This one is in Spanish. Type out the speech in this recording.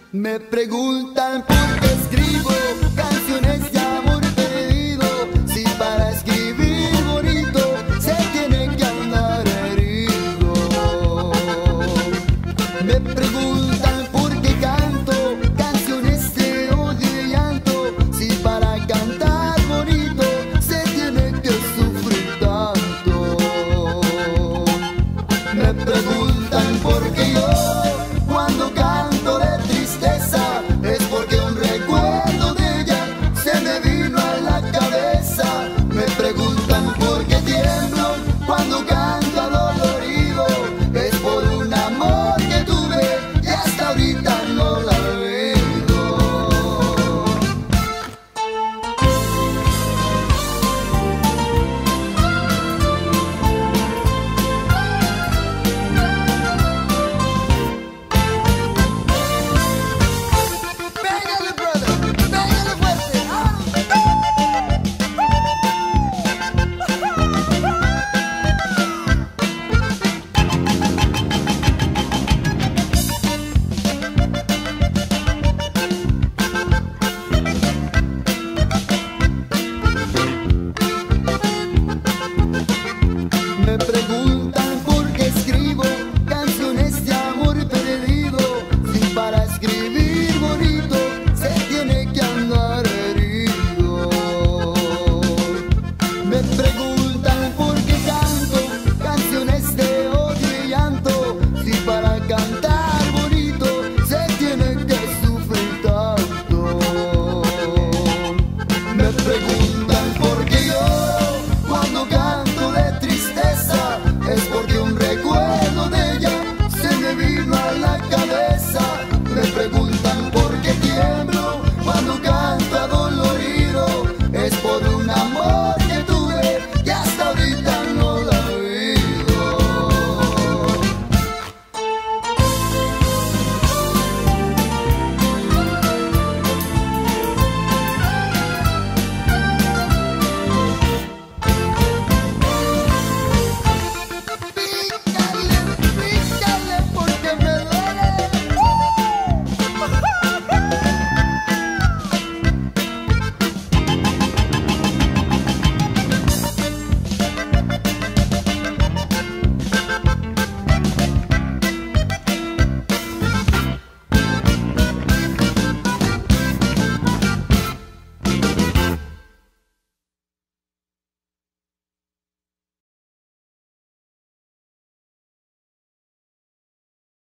Me preguntan por qué escribo canciones de amor perdido, si para escribir bonito se tiene que andar herido. Me preguntan por qué canto canciones de odio y llanto, si para cantar bonito se tiene que sufrir tanto. Me preguntan por qué yo cuando canto de tristeza es porque un recuerdo de ella se me vino a la cabeza. Me preguntan por qué tiemblo cuando canto adolorido, es por un amor que tuve y hasta ahorita no la olvido. Pégale, brother, pégale fuerte. Me preguntan por qué escribo canciones de amor perdido, si para escribir bonito se tiene que andar herido. Me preguntan por qué canto canciones de odio y llanto, si para cantar bonito se tiene que sufrir tanto. Me preguntan por qué yo cuando canto de tristeza es porque un recuerdo de ella se me vino a la cabeza. Me preguntan